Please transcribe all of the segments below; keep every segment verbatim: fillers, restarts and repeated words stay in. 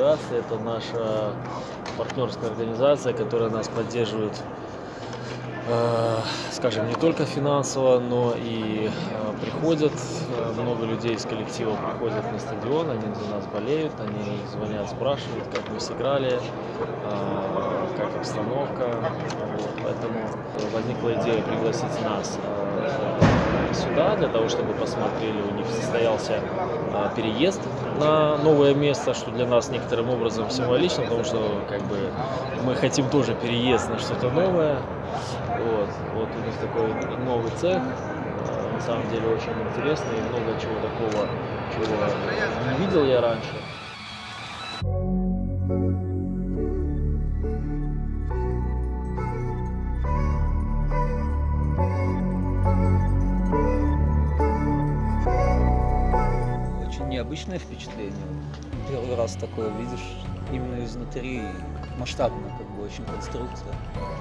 федерации. Это наша партнерская организация, которая нас поддерживает, скажем, не только финансово, но и приходят, много людей из коллектива приходят на стадион, они за нас болеют, они звонят, спрашивают, как мы сыграли, как обстановка. Вот. Поэтому возникла идея пригласить нас сюда, для того, чтобы посмотрели, у них состоялся переезд на новое место, что для нас некоторым образом символично, потому что как бы мы хотим тоже переезд на что-то новое. Вот, вот у них такой новый цех, на самом деле очень интересный, и много чего такого, чего не видел я раньше. Очень необычное впечатление. Первый раз такое видишь именно изнутри, масштабно, как бы очень конструкция.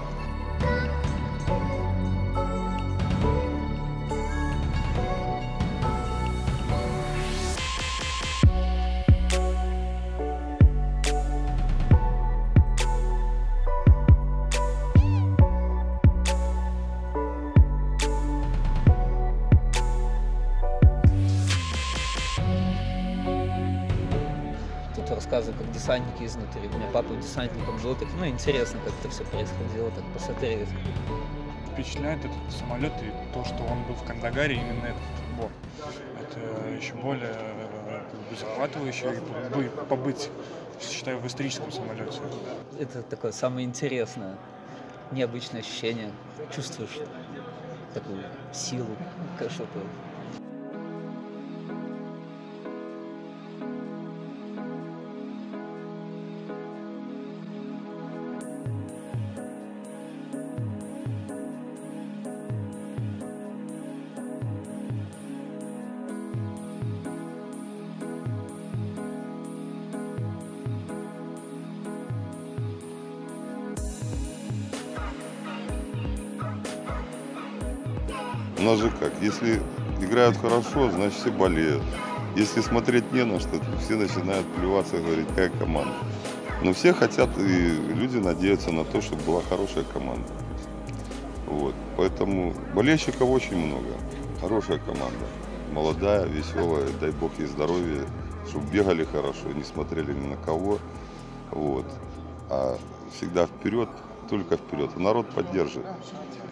Тут рассказывают, как десантники изнутри. У меня папа десантником жил, так, ну, интересно, как это все происходило, так посмотреть. Впечатляет этот самолет и то, что он был в Кандагаре, именно этот бор. Это еще более как бы захватывающе побыть, считаю, в историческом самолете. Это такое самое интересное, необычное ощущение. Чувствуешь такую силу, что-то. У нас же как, если играют хорошо, значит все болеют. Если смотреть не на что, то все начинают плеваться и говорить, какая команда. Но все хотят, и люди надеются на то, чтобы была хорошая команда. Вот. Поэтому болельщиков очень много. Хорошая команда. Молодая, веселая, дай бог ей здоровья, чтобы бегали хорошо, не смотрели ни на кого. Вот. А всегда вперед, только вперед. Народ поддержит.